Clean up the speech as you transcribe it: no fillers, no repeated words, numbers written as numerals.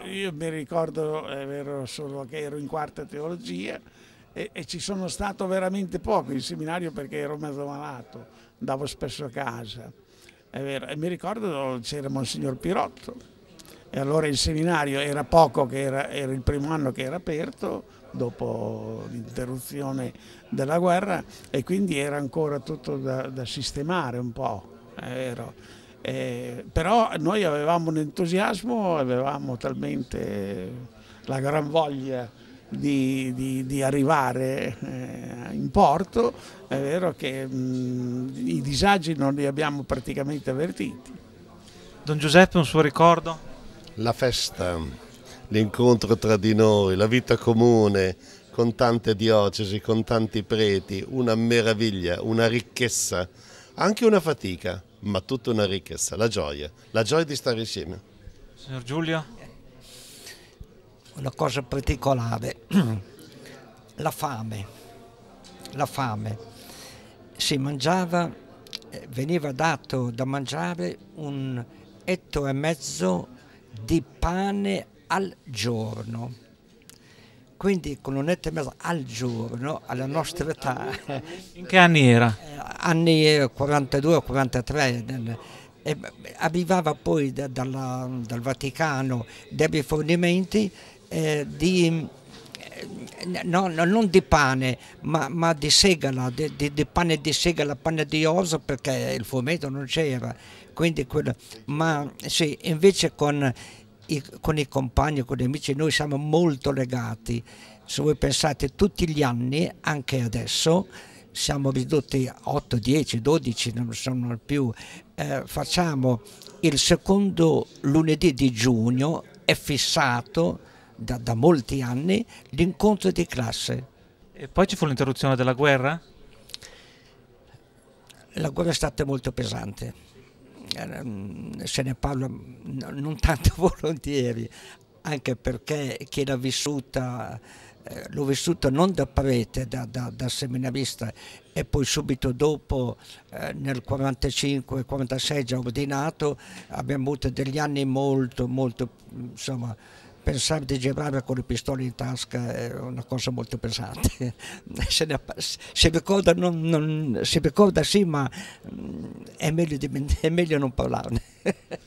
io mi ricordo, è vero, solo che ero in quarta teologia e ci sono stato veramente poco in seminario perché ero mezzo malato, andavo spesso a casa, è vero. E mi ricordo c'era Monsignor Pirotto e allora il seminario era poco, che era il primo anno che era aperto dopo l'interruzione della guerra e quindi era ancora tutto da sistemare un po', è vero. Però noi avevamo un entusiasmo, avevamo talmente la gran voglia di arrivare in porto, è vero che i disagi non li abbiamo praticamente avvertiti. Don Giuseppe, un suo ricordo? La festa, l'incontro tra di noi, la vita comune con tante diocesi, con tanti preti, una meraviglia, una ricchezza, anche una fatica, ma tutta una ricchezza, la gioia di stare insieme. Signor Giulio? Una cosa particolare, la fame, si mangiava, veniva dato da mangiare 1,5 etto di pane al giorno, quindi con 1,5 etto al giorno alla nostra età. In che anni era? Anni 42-43. Arrivava poi dal Vaticano dei rifornimenti non di pane, ma di segala, di pane di segala, pane di orzo, perché il fumetto non c'era. Quindi ma sì, invece con i compagni, con gli amici, noi siamo molto legati. Se voi pensate, tutti gli anni, anche adesso, siamo ridotti a 8, 10, 12, non sono più. Facciamo il secondo lunedì di giugno, è fissato da molti anni l'incontro di classe. E poi ci fu l'interruzione della guerra? La guerra è stata molto pesante, se ne parla non tanto volentieri, anche perché chi l'ha vissuta, l'ho vissuta non da prete, da seminarista, e poi subito dopo, nel 45-46 già ordinato, abbiamo avuto degli anni molto, insomma, pensare di girare con le pistole in tasca è una cosa molto pesante. Si ricorda, si ricorda sì, ma è meglio non parlarne.